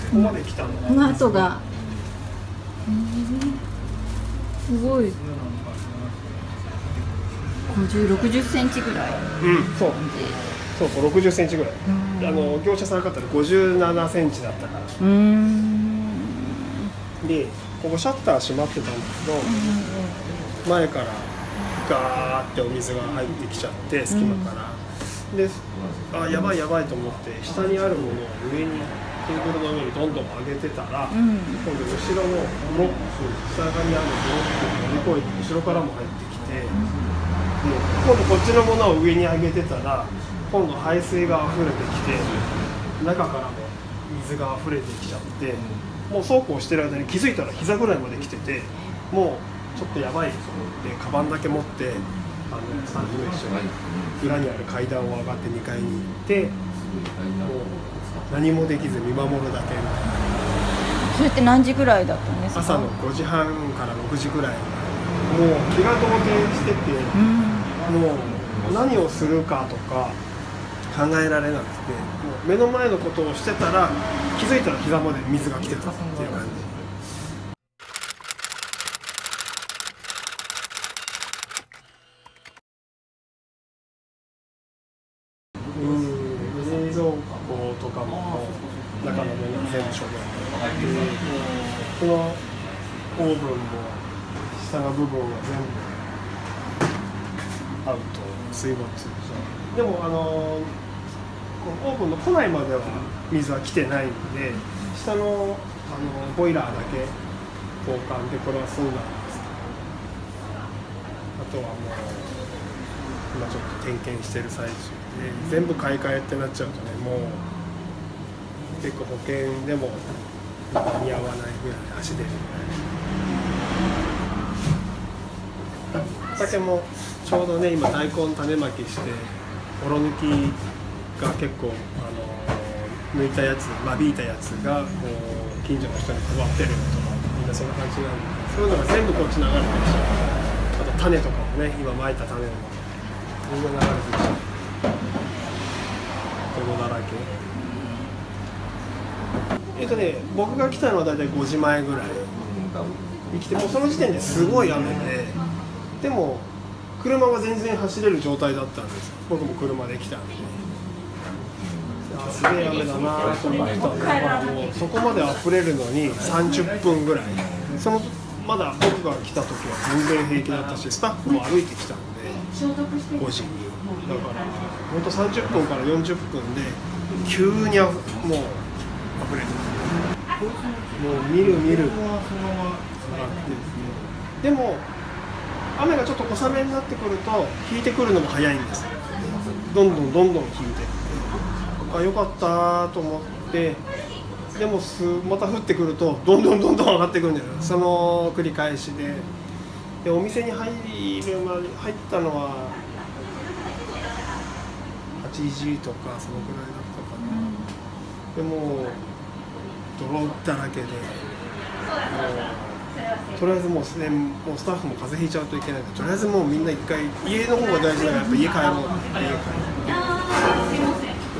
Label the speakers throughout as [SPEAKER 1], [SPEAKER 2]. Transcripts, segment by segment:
[SPEAKER 1] こまで来たの
[SPEAKER 2] この後が、すごい50、60センチぐらい。
[SPEAKER 1] そう60センチぐらい。業者さんが買ったら57センチだったから。でここシャッター閉まってたんだけど、前からガーってお水が入ってきちゃって隙間から、でやばいやばいと思って下にあるものを上にテーブルの上にどんどん上げてたら、今度後ろのブロック下側にあるブロックを乗り越えて後ろからも入ってきて、で今度こっちのものを上に上げてたら今度排水が溢れてきて中からも水が溢れてきちゃって、もうそうこうしてる間に気づいたら膝ぐらいまで来てて、もうちょっとやばいと思ってカバンだけ持ってスタッフと一緒に裏にある階段を上がって2階に行って、もう何もできず見守るだけみたいな。
[SPEAKER 2] それって何時ぐらいだったんですか？
[SPEAKER 1] 朝の5時半から6時ぐらい。もう気が動転してて、もう何をするかとか考えられなくて、もう目の前のことをしてたら気づいたら膝まで水が来てたっていう感じ。冷蔵庫とかも中のもの全部処分で、このオーブンも下の部分は全部アウト、水没。でもこのオーブンの庫内までは水は来てないんで、下のボイラーだけ交換でこれは済んだんですけど、あとはもう今ちょっと点検してる最中で、全部買い替えってなっちゃうとね、もう結構保険でも間に合わないぐらい足出るぐらい。お酒もちょうどね今大根種まきしておろ抜きが結構抜いたやつ、間引いたやつが近所の人に配ってるとか、みんなそんな感じなんで、そういうのが全部こっち流れてきちゃう。あと種とかもね、今まいた種もみんな流れてきちゃう。泥だらけ。僕が来たのは大体5時前ぐらいに来て、もうその時点ですごい雨で、でも車は全然走れる状態だったんですよ。僕も車で来たんで、すげえ雨だなと思ってたんだけど、もうそこまで溢れるのに30分ぐらい。まだ僕が来た時は全然平気だったし、スタッフも歩いてきたんで5時に、だから本当30分から40分で急にもう溢れて、もうみるみる。でも雨がちょっと小雨になってくると引いてくるのも早いんです。どんどん引いてって、よかったと思って、でもまた降ってくるとどんどん上がってくるんだよ。その繰り返しで、お店に入ったのは8時とかそのくらいだったかな。でも泥だらけで、とりあえずもうスタッフも風邪ひいちゃうといけないので、とりあえずもうみんな一回家の方が大事だから、やっぱ家帰ろうって、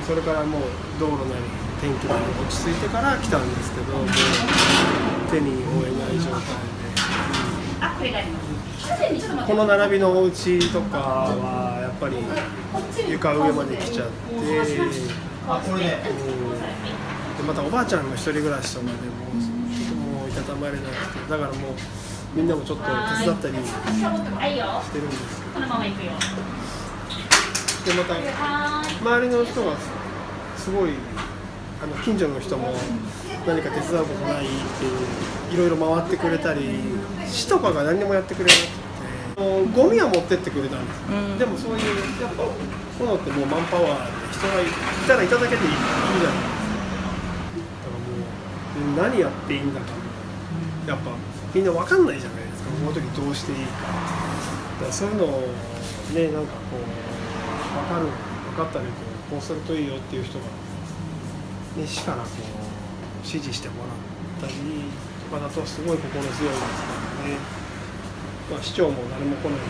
[SPEAKER 1] それからもう道路なり天気なり落ち着いてから来たんですけど、もう手に負えない状態で、この並びのお家とかはやっぱり床上まで来ちゃって、でまたおばあちゃんの一人暮らしとかでもういたたまれなくて、だからもうみんなもちょっと手伝ったりしてるんですけど、でまた周りの人がすごい近所の人も何か手伝うことないっていろいろ回ってくれたり、市とかが何もやってくれなくて、ゴミは持ってってくれたんです、でもそういうやっぱこういうのってもうマンパワーで人がいたらいただけでいいじゃないですか。だからもう何やっていいんだか、やっぱみんな分かんないじゃないですか、この時どうしていいか。だからそういうのをね、なんかこう分かったりこうするといいよっていう人が、ね、市からこう指示してもらったりとかだとすごい心強いですからね。まあ、市長も誰も来ないので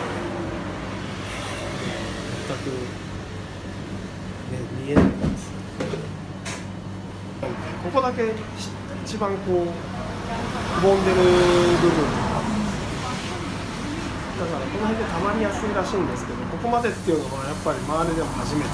[SPEAKER 1] 全く、ね、見えないんです。ここだけけ一番こうくぼんでる部分が、だからこの辺でたまりやすいらしいんですけど、ここまでっていうのはやっぱり周りでも初めて。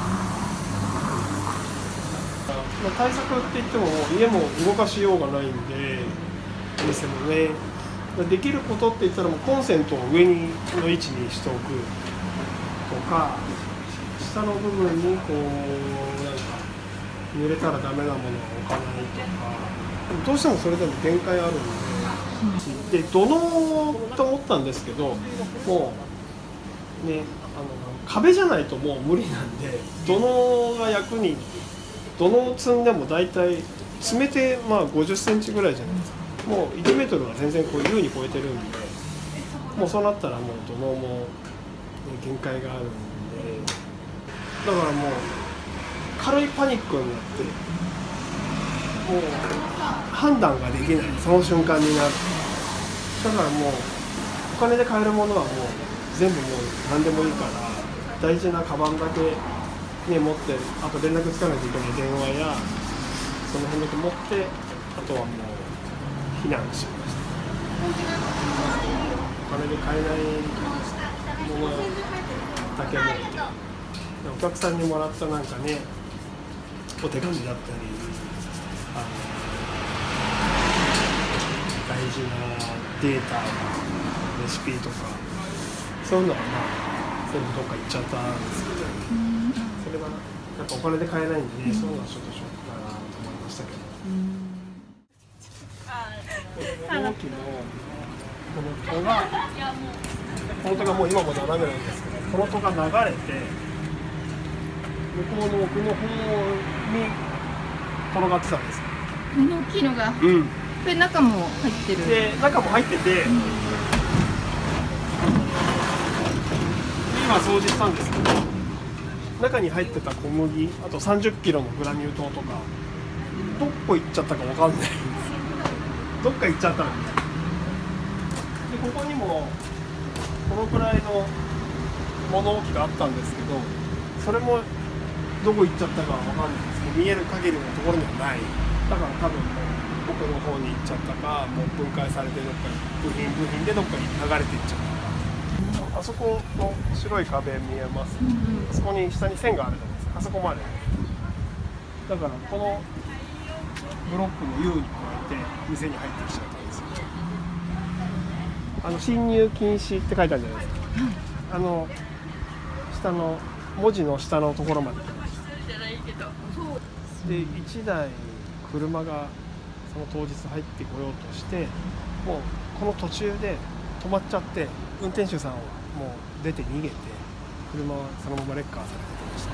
[SPEAKER 1] 対策って言っても家も動かしようがないんで、お店もね、できることって言ったらもうコンセントを上にの位置にしておくとか、下の部分にこうなんか濡れたらダメなものは置かないとか、どうしてもそれでも限界あるんで、土のうと思ったんですけど、もうね、壁じゃないともう無理なんで、土のうが役に、土のう積んでも大体詰めてまあ50センチぐらいじゃないですか。もう1メートルは全然こう優に超えてるんで、もうそうなったらもう土のうも、ね、限界があるんで、だからもう軽いパニックになって、もう判断ができない、その瞬間になる。だからもうお金で買えるものはもう全部もう何でもいいから、大事なカバンだけ、ね、持って、あと連絡つかないといけない電話やその辺だけ持って、あとはもう避難しました。お金で買えないものだけ持って、お客さんにもらったなんかね、お手紙だったり、大事なデータ、レシピとか、そういうのはまあ全部どっか行っちゃったんですけど、それはやっぱお金で買えないんでね、そういうのはちょっとショックだなと思いましたけど。この時のこの戸がもう今も斜めなんですけど、この戸が流れて向こうの奥の方に転がってたんですよ。
[SPEAKER 2] この大きいのが、これ中も入ってる。
[SPEAKER 1] で、中も入ってて、今掃除したんですけど、中に入ってた小麦、あと30キロのグラニュー糖とか、どこ行っちゃったかわかんないんですよ。どっか行っちゃったんです。で、ここにもこのくらいの物置があったんですけど、それもどこ行っちゃったかわかんないんですけど、見える限りのところにはない。だから多分もう奥の方に行っちゃったか、もう分解されてどっかに部品でどっかに流れていっちゃったか。あそこの白い壁見えます、あそこに下に線があるじゃないですか。あそこまでだからこのブロックの U に加えて店に入ってきちゃったんですよ。侵入禁止って書いてあるじゃないですか。下の文字の下のところまで来ました。で、1台車がその当日入ってこようとして、もうこの途中で止まっちゃって、運転手さんをもう出て逃げて、車はそのままレッカーされてきました。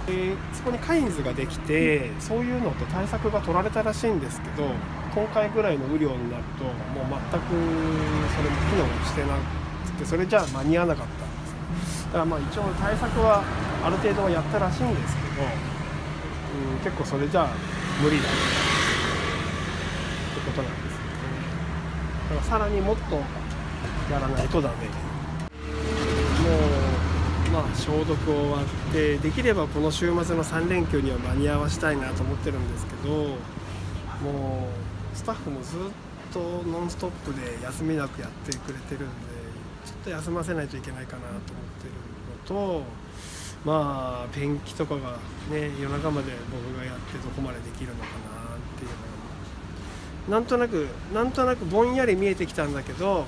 [SPEAKER 1] で、そこにカインズができて、そういうのって対策が取られたらしいんですけど、今回ぐらいの雨量になるともう全くそれも機能してなくて、それじゃあ間に合わなかったんですよ。だからまあ一応対策はある程度はやったらしいんですけど、結構それじゃあ無理だってことなんですよね。だからさらにもっとやらないとダメ。もうまあ消毒終わって、できればこの週末の3連休には間に合わせたいなと思ってるんですけど、もうスタッフもずっとノンストップで休みなくやってくれてるんで、ちょっと休ませないといけないかなと思ってるのと、まあペンキとかがね、夜中まで僕がやってどこまでできるのかなっていうのがなんとなくぼんやり見えてきたんだけど、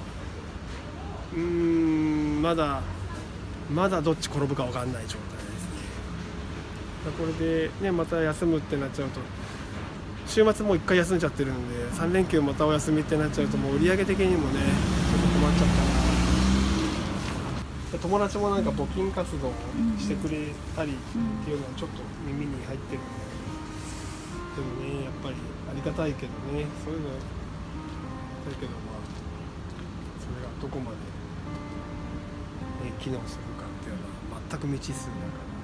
[SPEAKER 1] まだどっち転ぶか分かんない状態ですね。これでね、また休むってなっちゃうと、週末もう1回休んじゃってるんで、3連休またお休みってなっちゃうと、もう売り上げ的にもね、ちょっと困っちゃったな。友達もなんか募金活動してくれたりっていうのはちょっと耳に入ってるんで、でもね、やっぱりありがたいけどね、そういうのだけど、まあそれがどこまで、ね、機能するかっていうのは全く未知数だから。